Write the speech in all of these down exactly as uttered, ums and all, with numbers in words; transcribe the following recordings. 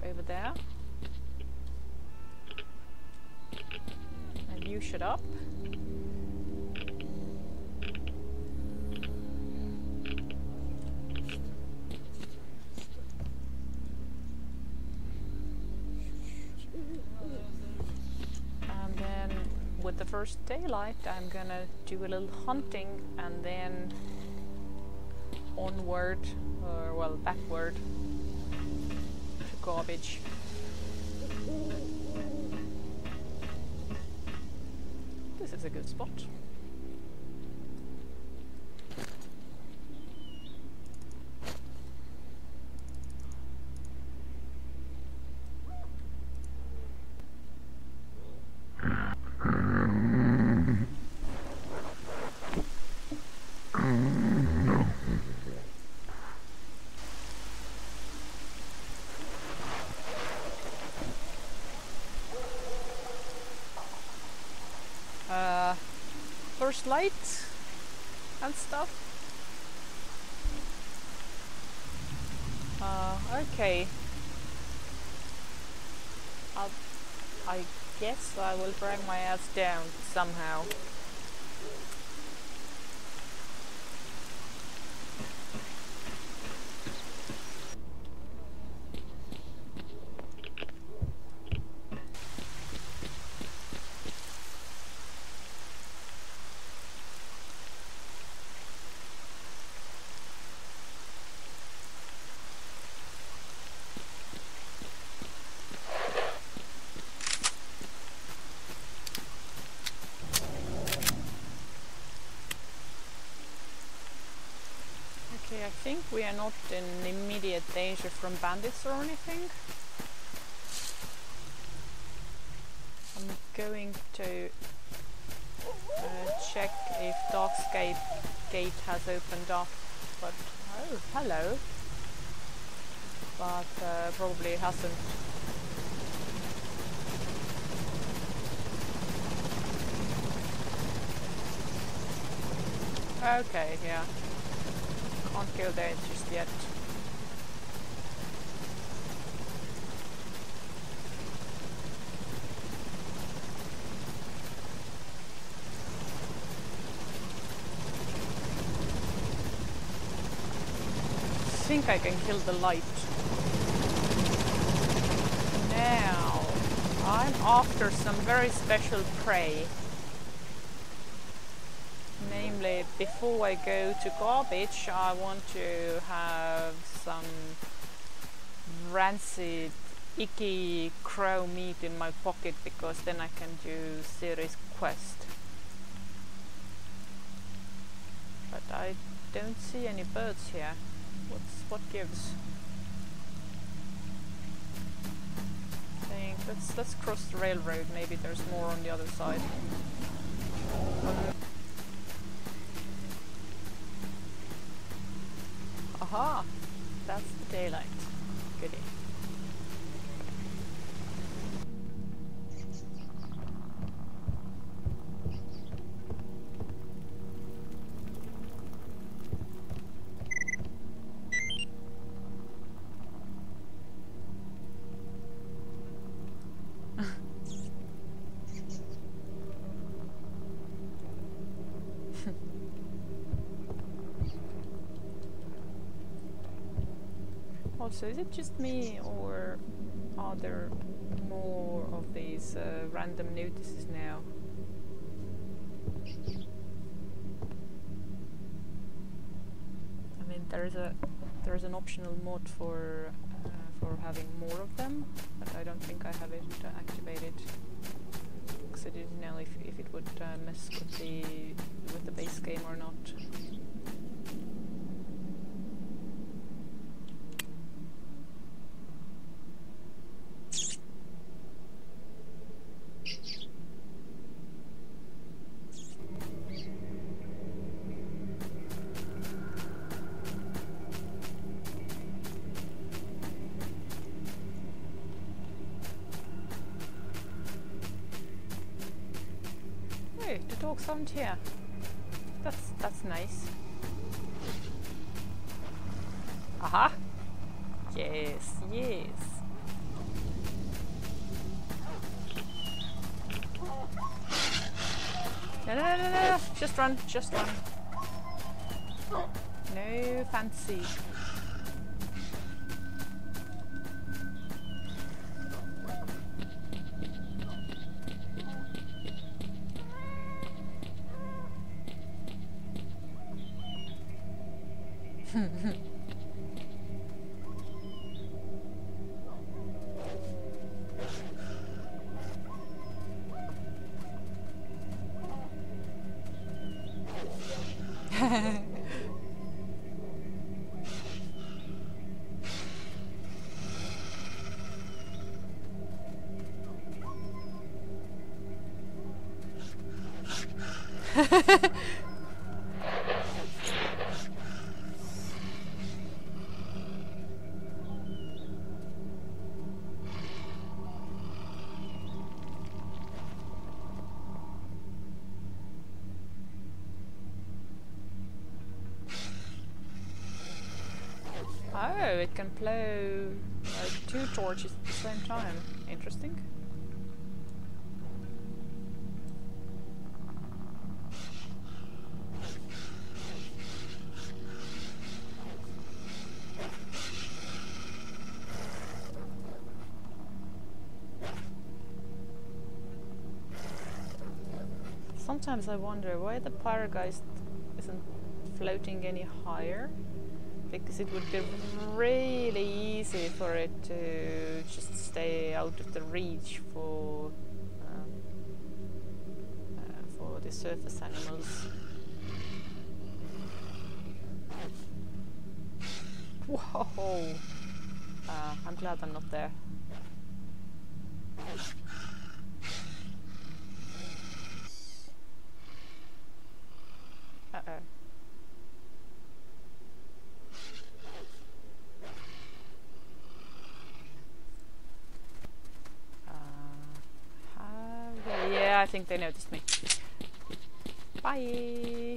over there. And you shut up. And then with the first daylight I'm gonna do a little hunting and then onward, or well, backward to garbage. This is a good spot. Uh, first light and stuff. Uh, okay. I'll, I guess I will drag my ass down somehow. I think we are not in immediate danger from bandits or anything. I'm going to uh, check if Darkscape gate has opened up, but oh, hello. But uh, probably hasn't. Okay, yeah. Can't go there just yet. I think I can kill the light. Now, I'm after some very special prey. Namely, before I go to garbage, I want to have some rancid, icky crow meat in my pocket, because then I can do Ciri's quest. But I don't see any birds here. What's what gives? Think let's let's cross the railroad. Maybe there's more on the other side. Aha! That's the daylight. Goody. Also, is it just me, or are there more of these uh, random notices now? I mean, there's a there's an optional mod for uh, for having more of them, but I don't think I have it uh, activated because I didn't know if if it would uh, mess with the with the base game or not. The dogs aren't here. That's that's nice. Aha! Yes, yes. No, no, no, no, no. Just run, just run. No fancy. Oh, it can blow like two torches at the same time. Interesting. Sometimes I wonder why the Pyrogeist isn't floating any higher. Because it would be really easy for it to just stay out of the reach for um, uh, for the surface animals. Whoa! Uh, I'm glad I'm not there. Uh-oh. I think they noticed me. Bye!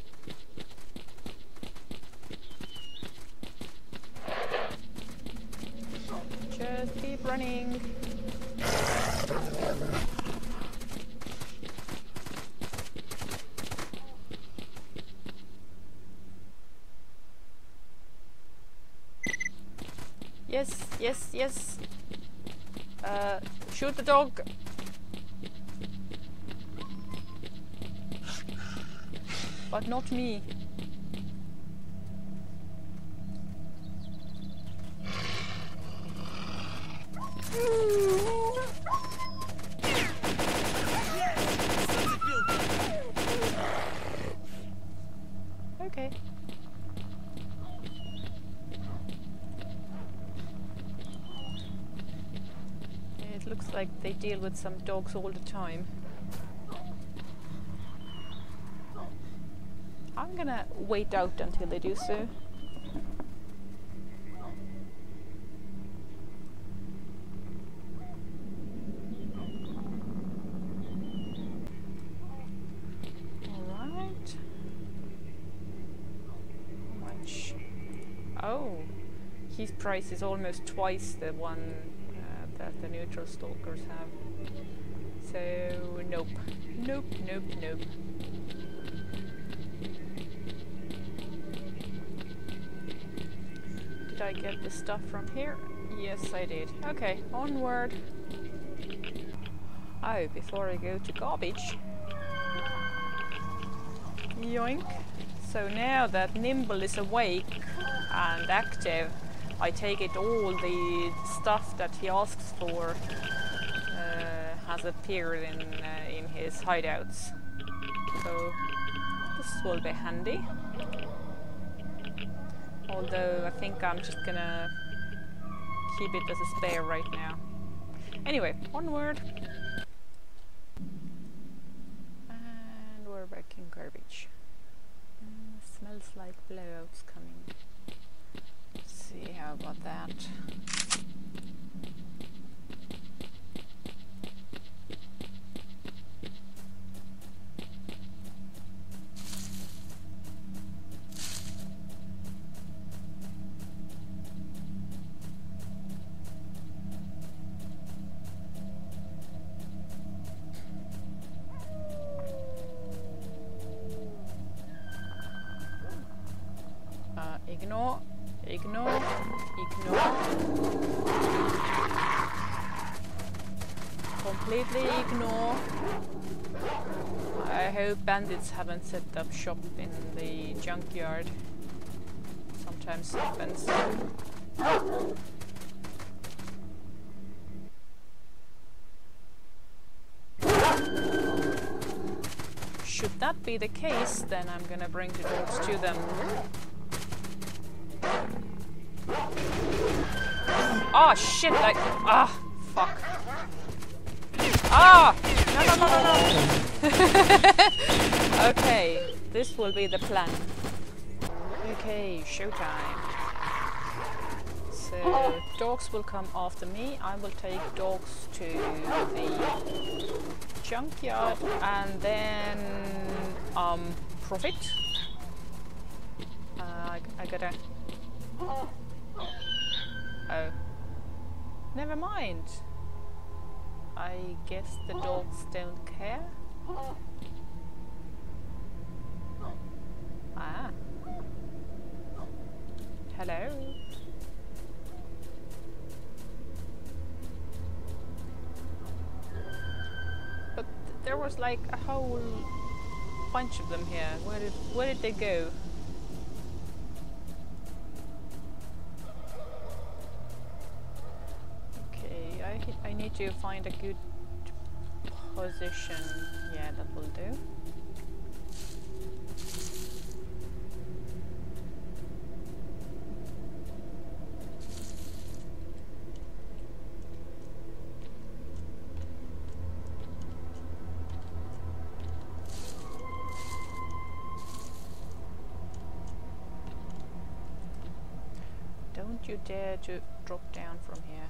Just keep running. Yes, yes, yes. Uh, shoot the dog. But not me. Okay. It looks like they deal with some dogs all the time. I'm gonna wait out until they do so. Alright. How much? Oh, his price is almost twice the one uh, that the neutral stalkers have. So, nope. Nope, nope, nope. Did I get the stuff from here? Yes, I did. Okay, onward. Oh, before I go to garbage. Yoink. So now that Nimble is awake and active, I take it all the stuff that he asks for uh, has appeared in, uh, in his hideouts. So this will be handy. Although I think I'm just gonna keep it as a spare right now. Anyway, onward. And we're back in garbage. Mm, smells like blowouts coming. Let's see how about that. Ignore. Ignore. Completely ignore. I hope bandits haven't set up shop in the junkyard. Sometimes happens. Should that be the case, then I'm gonna bring the dogs to them. Oh shit, I... Ah, fuck. Ah! No, no, no, no, no! Okay, this will be the plan. Okay, showtime. So, dogs will come after me. I will take dogs to the junkyard and then um profit. Uh, I, I gotta. Oh, never mind. I guess the dogs don't care. Ah. Hello. But th there was like a whole bunch of them here. Where did where did they go? Okay, I I need to find a good position. Yeah, that will do. Don't you dare to drop down from here.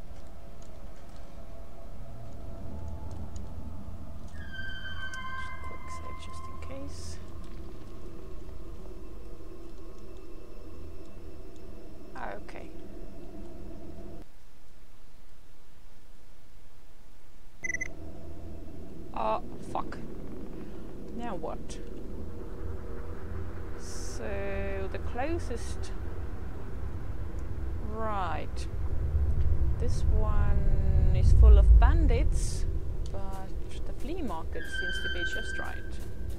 Just quick save just in case. Okay. Oh, fuck. Now what? So the closest... Right. This one is full of bandits, but the flea market seems to be just right.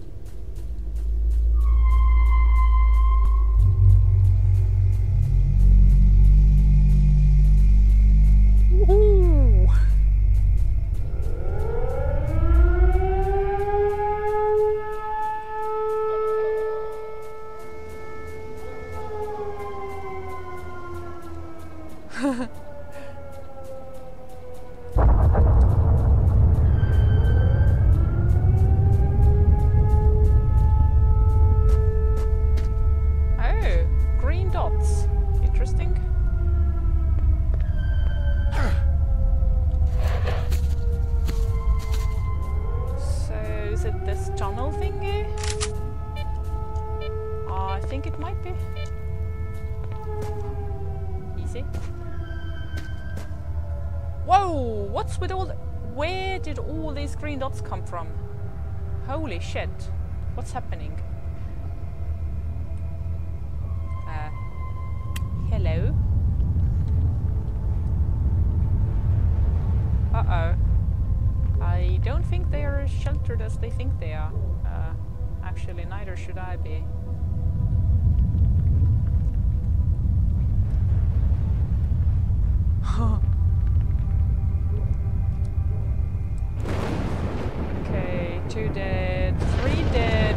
Woohoo! Oh, green dots. Interesting. So, is it this tunnel thingy? Uh, I think it might be. Easy. Whoa! What's with all the... Where did all these green dots come from? Holy shit. What's happening? Uh, hello? Uh-oh. I don't think they are as sheltered as they think they are. Uh, actually, neither should I be. Okay, two dead, three dead.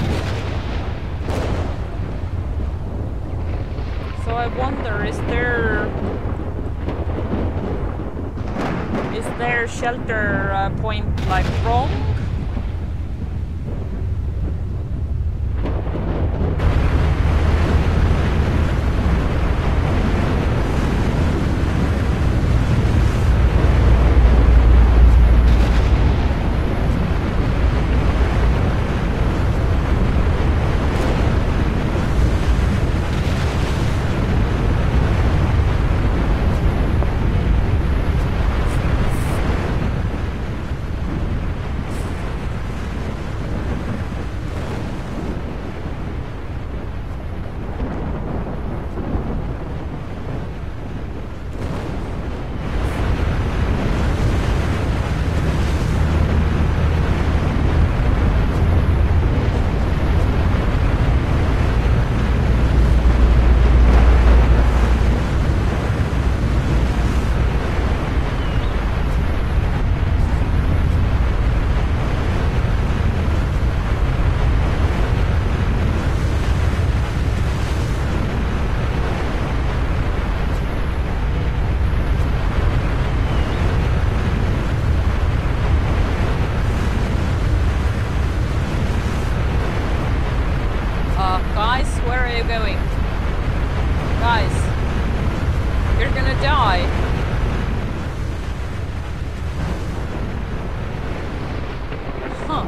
So I wonder, is there is their shelter uh, point like wrong? die? Huh.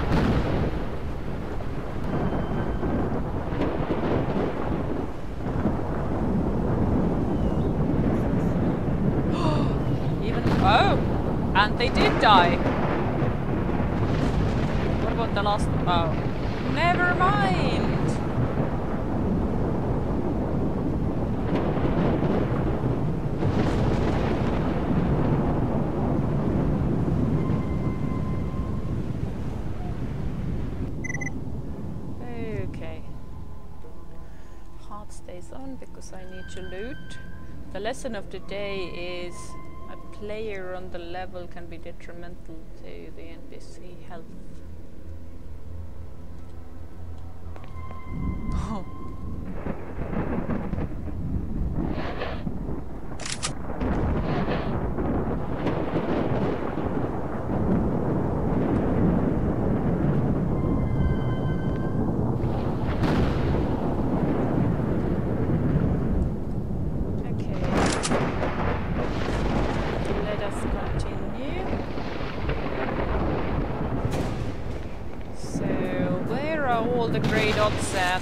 Even oh, and they did die. What about the last? Oh, never mind. Okay. Heart stays on because I need to loot. The lesson of the day is a player on the level can be detrimental to the N P C health. Oh. All the grey dots at.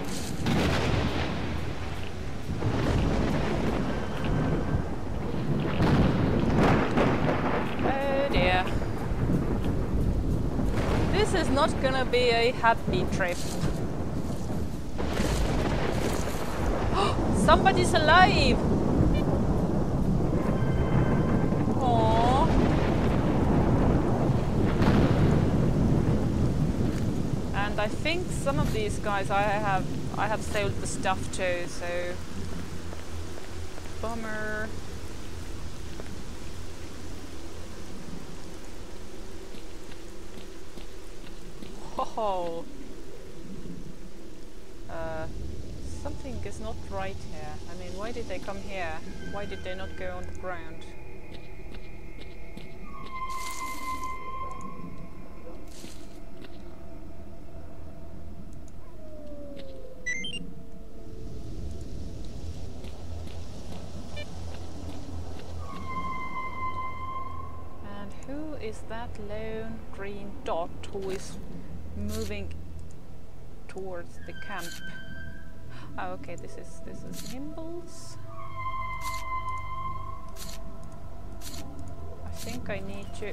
Oh dear. This is not gonna be a happy trip. Somebody's alive! I think some of these guys I have I have sold the stuff to, so bummer. Ho uh, something is not right here. I mean, why did they come here? Why did they not go on the ground? Is that lone green dot who is moving towards the camp? Oh, okay, this is this is Nimbles. I think I need to.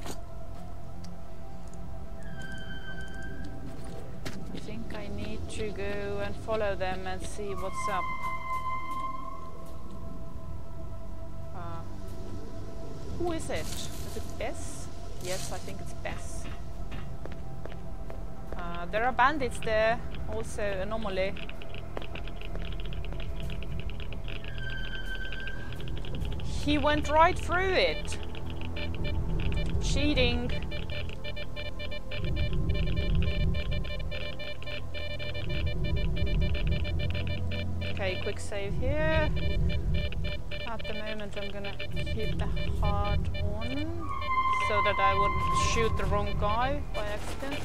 I think I need to go and follow them and see what's up. Uh, who is it? Is it Bess? Yes, I think it's Bess. Uh, there are bandits there, also Anomaly. He went right through it. Cheating. Okay, quick save here. At the moment I'm gonna keep the heart on, so that I wouldn't shoot the wrong guy by accident.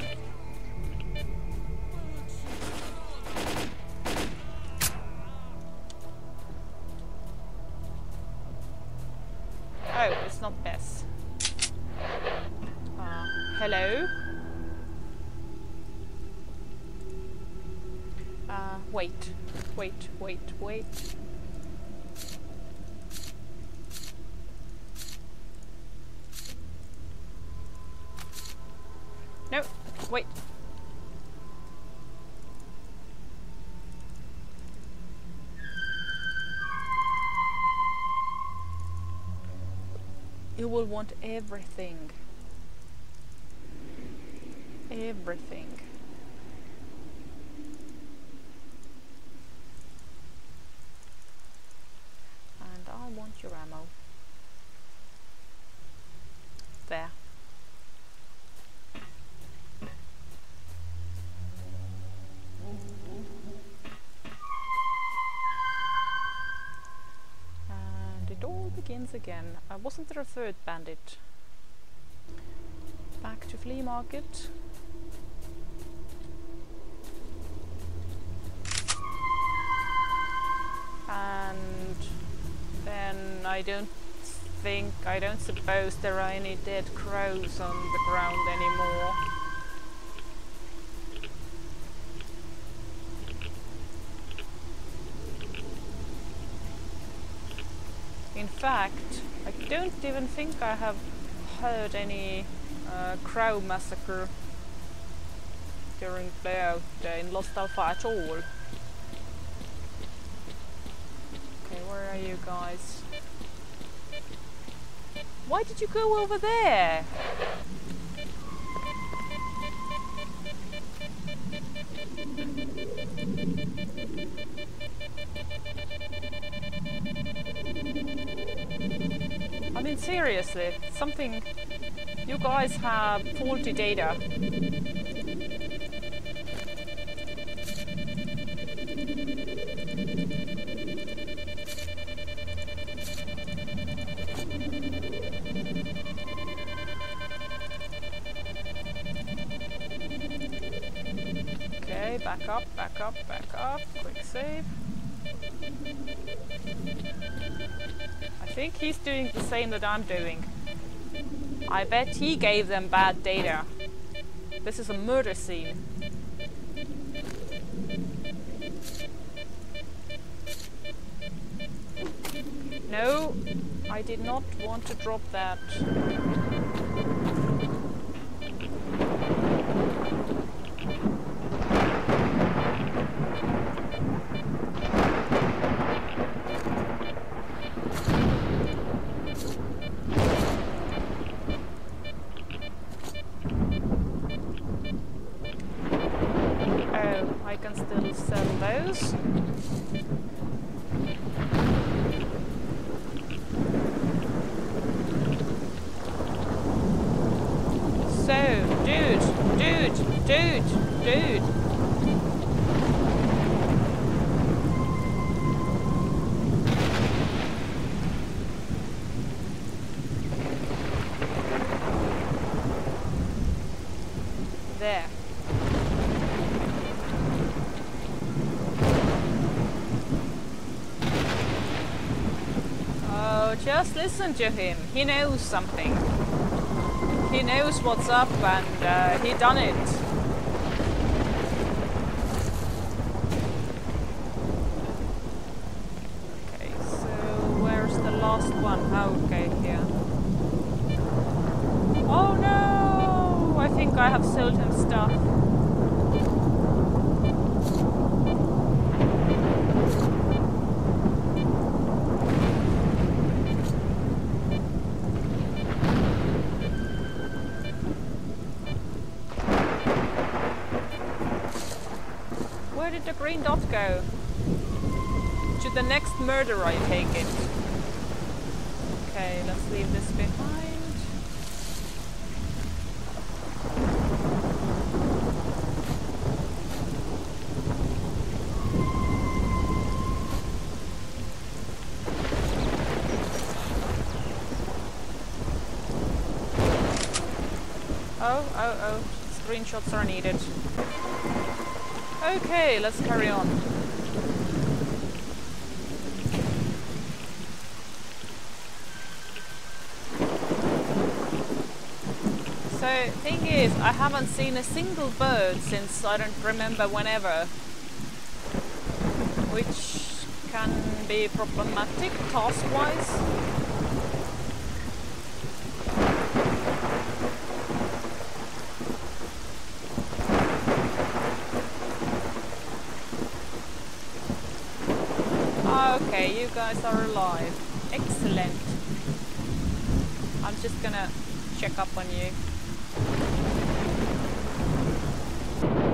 Oh, it's not Bess. Uh, hello? Uh, wait, wait, wait, wait. No, wait. You will want everything. Everything. And I want your ammo. There. Begins again. Uh, wasn't there a third bandit? Back to flea market. And then I don't think, I don't suppose there are any dead crows on the ground anymore. In fact, I don't even think I have heard any uh, crow massacre during playout uh, in Lost Alpha at all. Okay, where are you guys? Why did you go over there? I mean, seriously, something... You guys have faulty data. Okay, back up, back up, back up. Quick save. I think he's doing the same that I'm doing. I bet he gave them bad data. This is a murder scene. No, I did not want to drop that. There. Oh, just listen to him. He knows something. He knows what's up and uh, he done it. Okay, so where's the last one? Oh, okay, here. Oh no! I think I have sold him stuff. Where did the green dot go? To the next murder, I take it. Okay, let's leave this behind. Oh, oh, oh, screenshots are needed. Okay, let's carry on. So, thing is, I haven't seen a single bird since I don't remember whenever. Which can be problematic task-wise. Okay, you guys are alive. Excellent. I'm just gonna check up on you.